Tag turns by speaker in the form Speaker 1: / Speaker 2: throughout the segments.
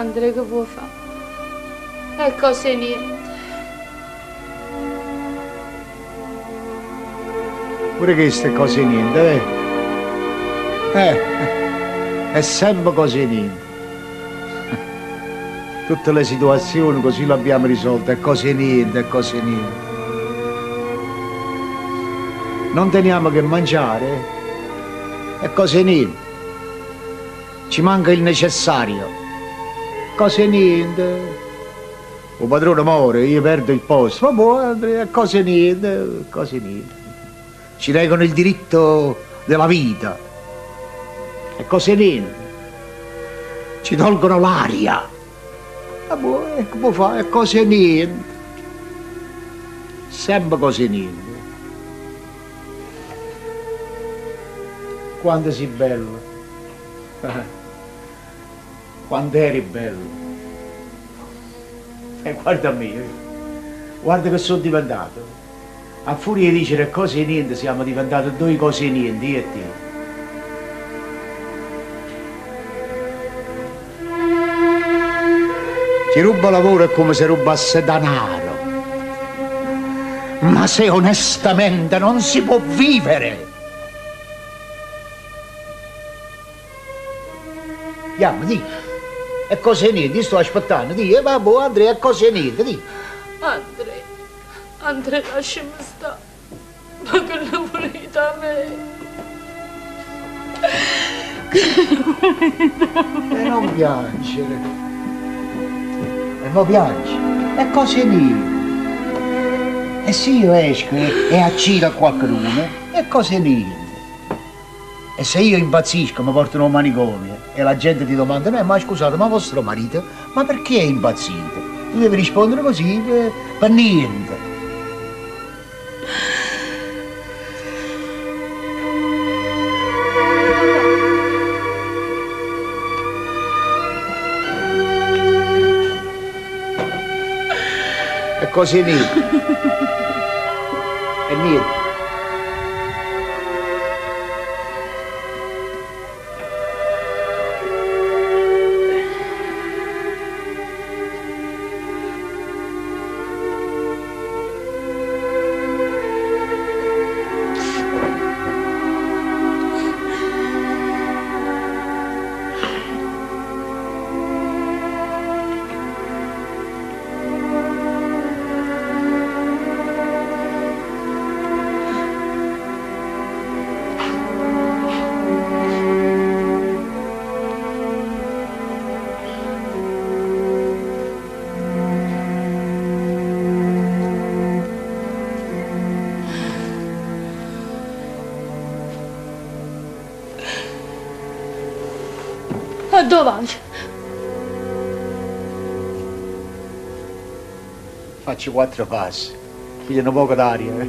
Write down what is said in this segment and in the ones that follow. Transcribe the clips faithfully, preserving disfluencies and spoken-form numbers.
Speaker 1: Andrea, che può fare? E cose niente.
Speaker 2: Pure queste cose niente, eh? Eh, è sempre cose niente. Tutte le situazioni così le abbiamo risolte, è cose niente, è cose niente. Non teniamo che mangiare, è cose niente. Ci manca il necessario, cose niente. Il padrone muore, io perdo il posto, ma boh, è cose niente, cose niente. Ci negano il diritto della vita, è cose niente. Ci tolgono l'aria, ma boh, è come fa, è cose niente. Sempre cose niente. Quando sei bello, quando eri bello. E guarda me, guarda che sono diventato. A furia di dire cose niente siamo diventati due cose niente, io e te. Chi ruba lavoro è come se rubasse denaro. Ma se onestamente non si può vivere. Andiamo, di. È cose niente, io sto aspettando, di. E vabbè, Andrea, è cose niente, di.
Speaker 1: Andrea, Andrea, lasciami stare. Ma che lo volete a me?
Speaker 2: E non piangere. E non piangi. È cose niente. E se io esco e, e acciro a qualcuno, è cose niente. E se io impazzisco mi portano a un manicomio e la gente ti domanda, no, ma scusate, ma vostro marito, ma perché è impazzito? Tu devi rispondere così, per, per niente. È così niente. È niente.
Speaker 1: A dove vai?
Speaker 2: Faccio quattro passi, pigliano poco d'aria, eh.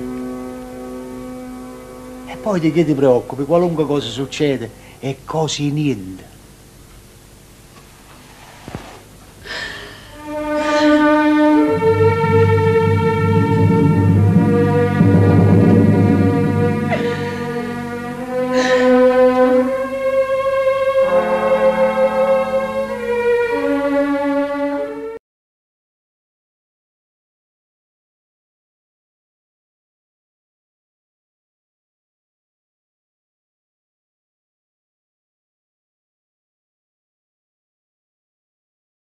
Speaker 2: E poi di che ti preoccupi, qualunque cosa succede, è così niente.